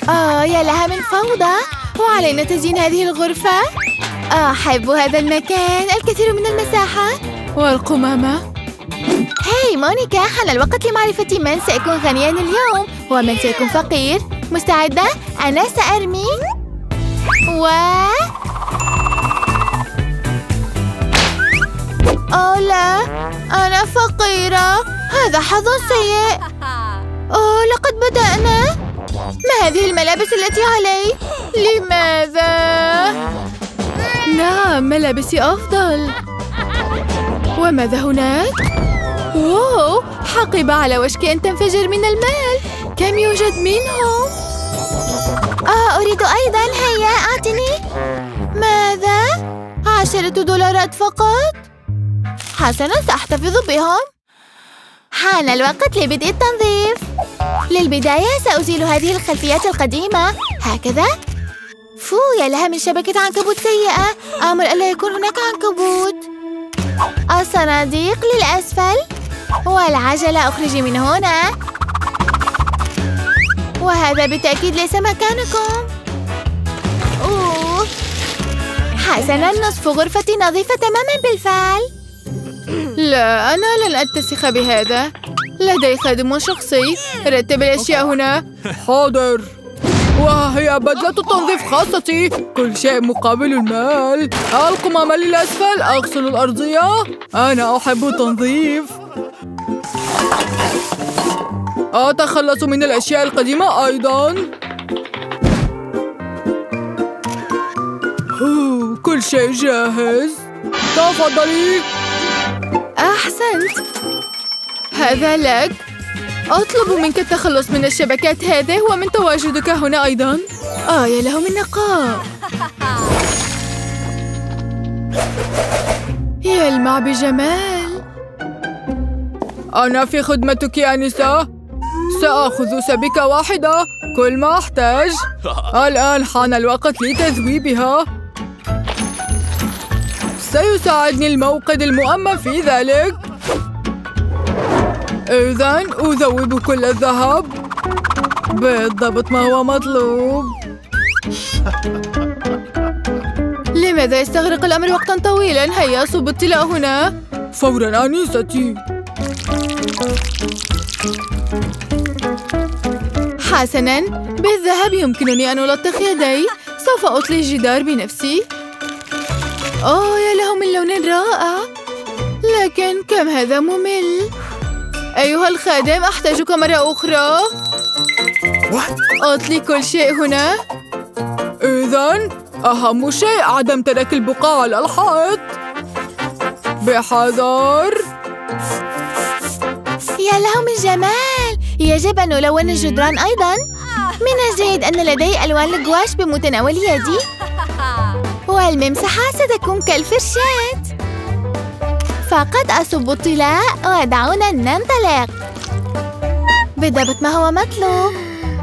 يا لها من فوضى. وعلينا تزيين هذه الغرفة. أحب هذا المكان، الكثير من المساحة. والقمامة. هاي مونيكا، حان الوقت لمعرفة من سيكون غنيا اليوم ومن سيكون فقير. مستعدة؟ أنا سأرمي أوه لا، أنا فقيرة. هذا حظ سيء. لقد بدأنا. ما هذه الملابس التي علي؟ لماذا؟ نعم، ملابسي أفضل. وماذا هناك؟ واو، حقيبة على وشك أن تنفجر من المال. كم يوجد منهم؟ أريد أيضا. هيا أعطني. ماذا؟ 10 دولارات فقط؟ حسنا، سأحتفظ بهم. حان الوقت لبدء التنظيف. للبداية سأزيل هذه الخلفيات القديمة هكذا. يا لها من شبكة عنكبوت سيئة. آمل ألا يكون هناك عنكبوت. الصناديق للأسفل. والعجلة أخرجي من هنا. وهذا بالتأكيد ليس مكانكم. حسنا، نصف غرفتي نظيفة تماما بالفعل. لا، أنا لن أتسخ بهذا. لدي خادم شخصي. رتب الأشياء هنا. حاضر. وهي بدلة التنظيف خاصتي. كل شيء مقابل المال. القمامة للأسفل. أغسل الأرضية. أنا أحب التنظيف. أتخلص من الأشياء القديمة أيضاً. كل شيء جاهز. تفضلي. أحسنت. هذا لك. أطلب منك التخلص من الشبكات هذه ومن تواجدك هنا أيضاً. يا له من نقاء. يلمع بجمال. أنا في خدمتك يا أنسة. سأخذ سبيكة واحدة، كل ما أحتاج. الآن حان الوقت لتذويبها. سيساعدني الموقد المؤمن في ذلك. إذن أذوب كل الذهب. بالضبط ما هو مطلوب. لماذا يستغرق الأمر وقتا طويلا؟ هيا صب الطلاء هنا. فوراً أنستي. حسناً، بالذهب يمكنني أن ألطخ يدي. سوف أطلي الجدار بنفسي. يا له من لون رائع. لكن كم هذا ممل. أيها الخادم، أحتاجك مرة أخرى. أطلي كل شيء هنا. إذن أهم شيء عدم ترك البقاع على الحائط. بحذر. يا له من جمال. يجب أن نلون الجدران أيضاً. من الجيد أن لدي ألوان الجواش بمتناول يدي. والممسحة ستكون كالفرشاة. فقط أصب الطلاء ودعونا ننطلق. بالضبط ما هو مطلوب.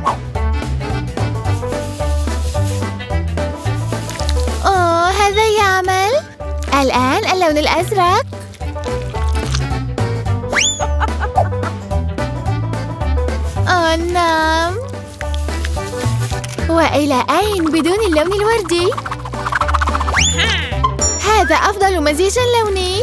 هذا يعمل. الآن اللون الأزرق. نعم. وإلى أين بدون اللون الوردي؟ هذا أفضل مزيج لوني.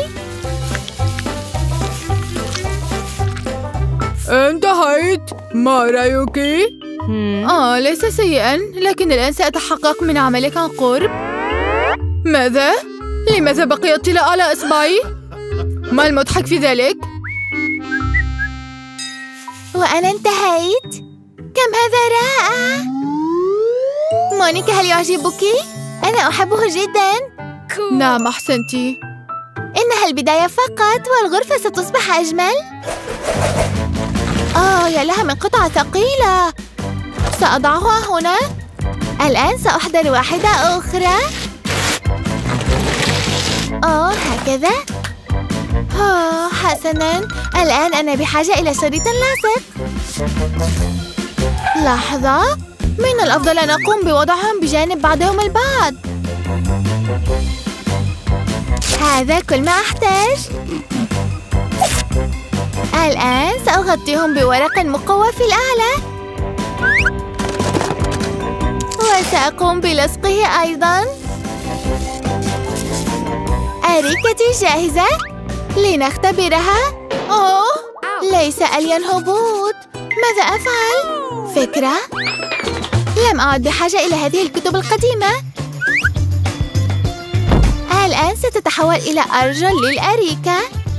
انتهيت. ما رأيك؟ ليس سيئاً، لكن الآن سأتحقق من عملك عن قرب. ماذا؟ لماذا بقي الطلاء على إصبعي؟ ما المضحك في ذلك؟ وأنا انتهيت. كم هذا رائع. مونيكا، هل يعجبك؟ أنا أحبه جداً. نعم، أحسنتِ. إنها البداية فقط والغرفة ستصبح أجمل. يا لها من قطعة ثقيلة. سأضعها هنا. الآن سأحضر واحدة أخرى. هكذا. حسناً، الآن أنا بحاجة إلى شريط لاصق. لحظة، من الأفضل أن أقوم بوضعهم بجانب بعضهم البعض. هذا كل ما أحتاج. الآن سأغطيهم بورق مقوى في الأعلى. سأقوم بلصقه أيضاً. أريكتي جاهزة؟ لنختبرها. أوه، ليس ألين هبوط. ماذا أفعل؟ فكرة؟ لم أعد بحاجة إلى هذه الكتب القديمة. الآن ستتحول إلى أرجل للأريكة.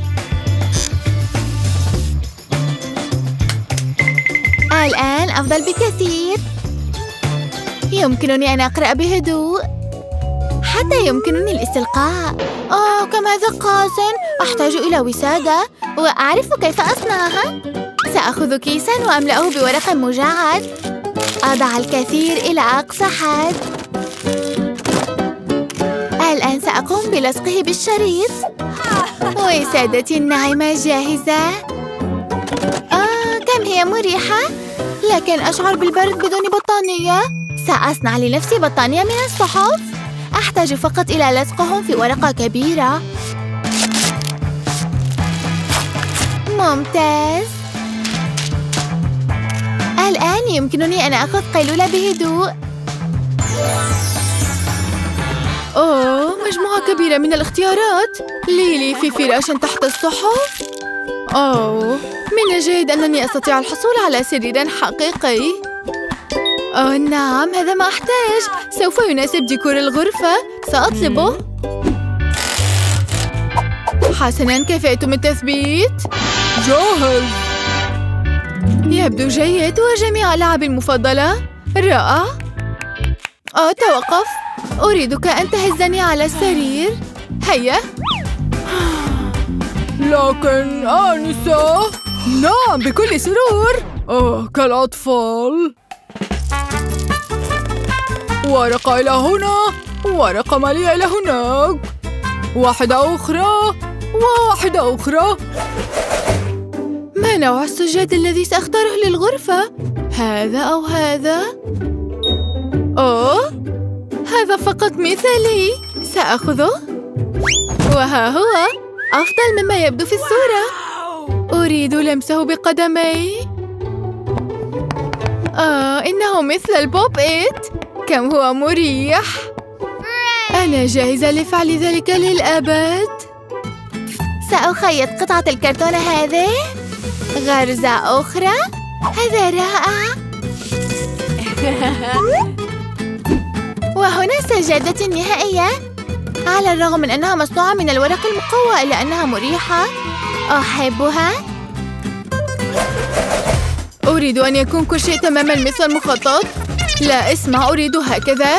الآن أفضل بكثير. يمكنني أن أقرأ بهدوء. حتى يمكنني الاستلقاء. أوه، كم هذا قاس. أحتاج إلى وسادة وأعرف كيف أصنعها. سأخذ كيساً وأملأه بورق مجعد. أضع الكثير إلى أقصى حد. الآن سأقوم بلصقه بالشريط. وسادتي الناعمة جاهزة. كم هي مريحة. لكن أشعر بالبرد بدون بطانية. سأصنع لنفسي بطانية من الصحف. أحتاج فقط إلى لصقهم في ورقة كبيرة. ممتاز. الآن يمكنني أن أخذ قيلولة بهدوء. أوه، مجموعة كبيرة من الاختيارات. ليلي في فراش تحت الصحف. أوه، من الجيد أنني أستطيع الحصول على سرير حقيقي. أوه نعم، هذا ما أحتاج. سوف يناسب ديكور الغرفة. سأطلبه. حسناً، كفأتم التثبيت؟ جاهز. يبدو جيد. وجميع ألعابي المفضلة. رائع. توقف. أريدك أن تهزني على السرير. هيا. لكن آنسة. نعم، بكل سرور. كالأطفال. ورقة إلى هنا، ورقة مالية إلى هناك، واحدة أخرى وواحدة أخرى. ما نوع السجاد الذي سأختاره للغرفة؟ هذا أو هذا؟ أوه، هذا فقط مثالي. سأخذه. وها هو، أفضل مما يبدو في الصورة. أريد لمسه بقدمي. إنه مثل البوب إيت. كم هو مريح. أنا جاهزة لفعل ذلك للأبد. سأخيط قطعة الكرتون هذه. غرزة أخرى. هذا رائع. وهنا السجادة النهائية. على الرغم من أنها مصنوعة من الورق المقوى إلا أنها مريحة. أحبها. أريد أن يكون كل شيء تماماً مثل المخطط. لا اسمع، أريد هكذا.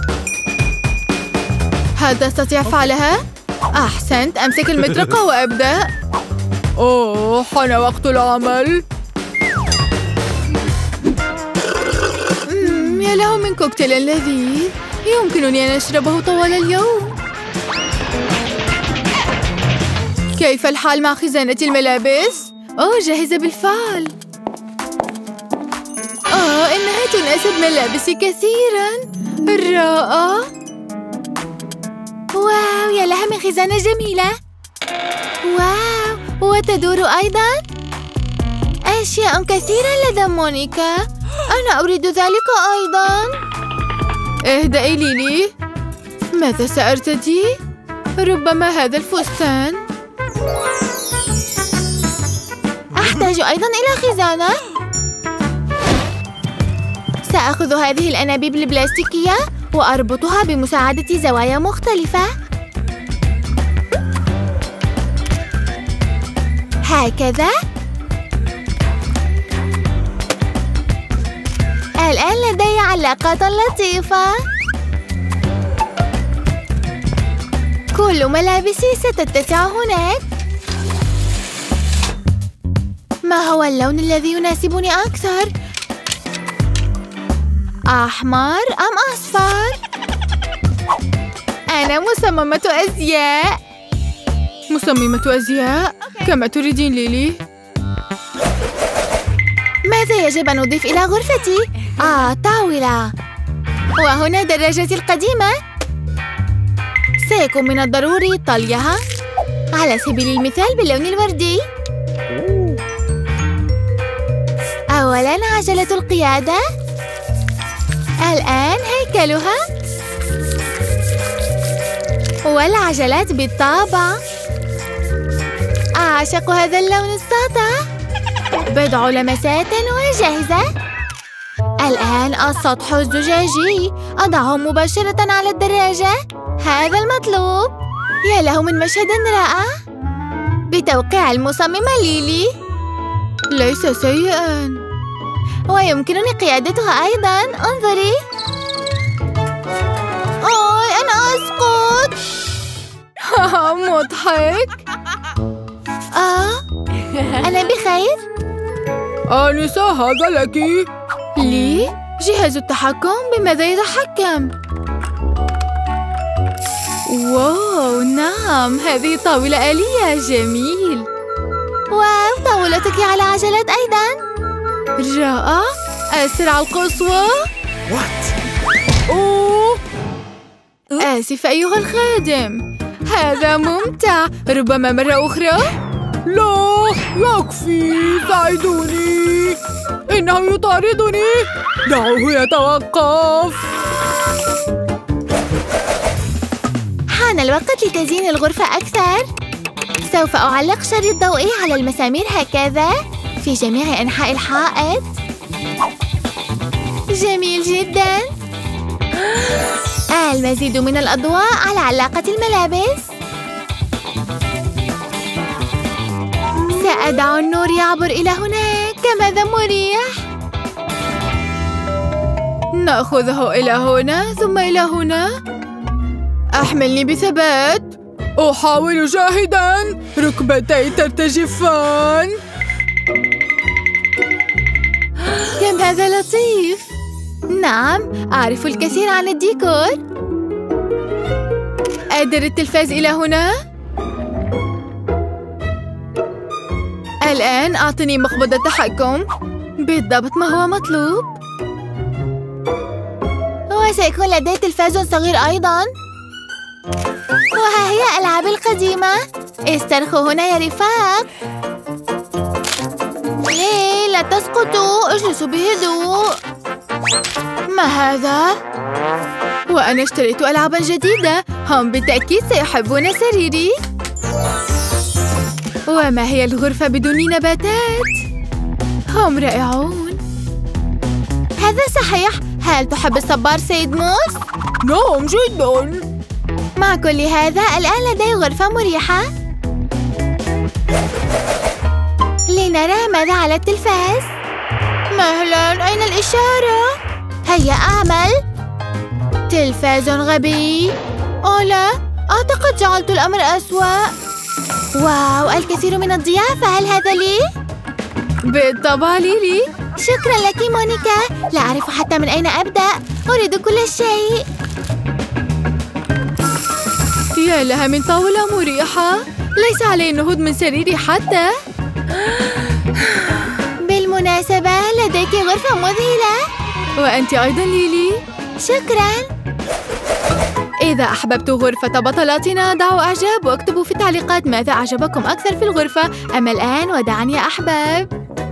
هل تستطيع فعلها؟ أحسنت. أمسك المطرقة وأبدأ. حان وقت العمل. يا له من كوكتيل لذيذ. يمكنني أن أشربه طوال اليوم. كيف الحال مع خزانة الملابس؟ جاهزة بالفعل. إنها تناسب ملابسي كثيراً. رائع. واو، يا لها من خزانة جميلة. واو، وتدور أيضاً. أشياء كثيرة لدى مونيكا. أنا أريد ذلك أيضاً. اهدئي ليلي. ماذا سأرتدي؟ ربما هذا الفستان. أحتاج أيضاً إلى خزانة. سأخذ هذه الأنابيب البلاستيكية وأربطها بمساعدة زوايا مختلفة. هكذا. الآن لدي علاقات لطيفة. كل ملابسي ستتسع هناك. ما هو اللون الذي يناسبني أكثر؟ أحمر أم أصفر؟ أنا مصممة أزياء. مصممة أزياء؟ كما تريدين ليلي. ماذا يجب أن أضيف إلى غرفتي؟ طاولة. وهنا دراجتي القديمة. سيكون من الضروري طليها على سبيل المثال باللون الوردي. أولاً عجلة القيادة. الآن هيكلها. والعجلات بالطابع. أعشق هذا اللون الساطع. بضع لمسات وجاهزة. الآن السطح الزجاجي. أضعه مباشرة على الدراجة. هذا المطلوب. يا له من مشهد رائع. بتوقيع المصممة ليلي. ليس سيئاً. ويمكنني قيادتها أيضاً. انظري. أنا أسقط. مضحك. أنا بخير. آنسة، هذا لك. لي؟ جهاز التحكم؟ بماذا يتحكم؟ واو، نعم، هذه طاولة آلية. جميل. واو، طاولتك على عجلات أيضاً. رائع. أسرع القصوى. أوه. آسف أيها الخادم. هذا ممتع. ربما مرة أخرى. لا، يكفي. ساعدوني. إنه يطاردني. دعوه يتوقف. حان الوقت لتزيين الغرفة أكثر. سوف أعلق شريط ضوئي على المسامير هكذا في جميع أنحاء الحائط. جميل جداً. المزيد من الأضواء على علاقة الملابس. سأدع النور يعبر إلى هناك. ماذا مريح. نأخذه إلى هنا ثم إلى هنا. أحملني بثبات. أحاول جاهداً. ركبتي ترتجفان. كم هذا لطيف. نعم، أعرف الكثير عن الديكور. أدر التلفاز إلى هنا. الآن أعطني مقبض التحكم. بالضبط ما هو مطلوب. وسيكون لدي تلفاز صغير أيضاً. وها هي ألعاب القديمة. استرخوا هنا يا رفاق. ليه لا تسقطوا. اجلسوا بهدوء. ما هذا؟ وأنا اشتريت ألعاباً جديدة. هم بالتأكيد سيحبون سريري. وما هي الغرفة بدون نباتات؟ هم رائعون. هذا صحيح. هل تحب الصبار سيد موس؟ نعم جداً. مع كل هذا الآن لدي غرفة مريحة. لنرى ماذا على التلفاز. مهلاً، أين الإشارة؟ هيا أعمل. تلفاز غبي. لا، أعتقد جعلت الأمر أسوأ. واو، الكثير من الضياء. فهل هذا لي؟ بالطبع ليلي. شكراً لك مونيكا. لا أعرف حتى من أين أبدأ. أريد كل شيء. يا لها من طاولة مريحة. ليس علي النهوض من سريري حتى. بالمناسبة لديك غرفة مذهلة. وأنت أيضاً ليلي. شكراً. إذا أحببت غرفة بطلاتنا دعوا إعجاب واكتبوا في التعليقات ماذا أعجبكم أكثر في الغرفة. أما الآن وداعاً يا أحباب.